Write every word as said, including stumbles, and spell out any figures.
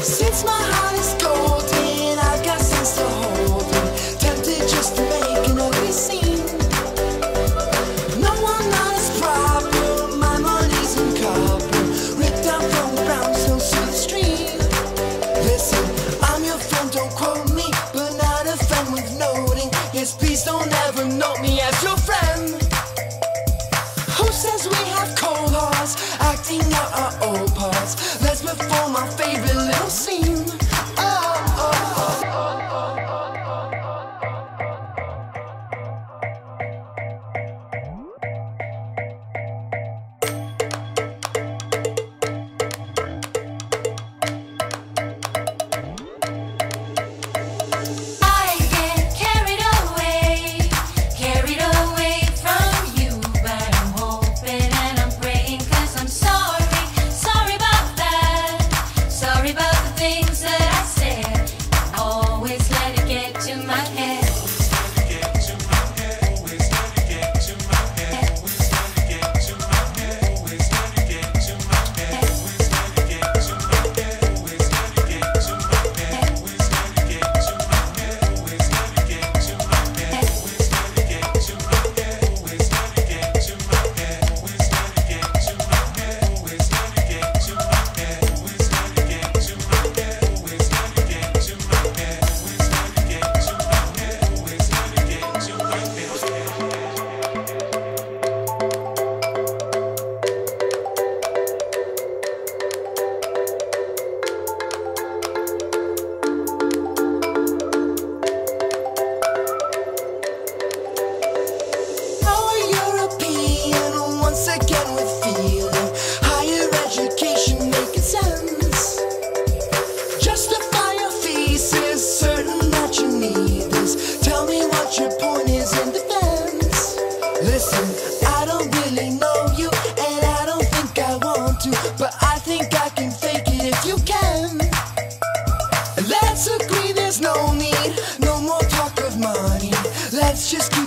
Since my heart is golden, I've got sense to hold it. Tempted just to make an ugly scene. No, I'm not as proper, my money's in copper, ripped out from the brownstones to the stream. Listen, I'm your friend, don't quote me, but not a friend with noting. Yes, please don't ever note me as your friend. Who says we have cold hearts, acting out our old parts? Let's perform my favorite little scene. Oh, oh, oh, oh, oh, I get carried away, carried away from you, but I'm hoping and I'm praying, 'cause I'm sorry, sorry about that, sorry about the things that I said. I always let it get to my head. Our European, once again with feeling. Higher education making sense. Justify your thesis, certain that you need this. Tell me what your point is in defense. Listen, I don't really know you, and I don't think I want to, but I think I can fake it if you can. Let's agree there's no need, no more talk of money. Let's just keep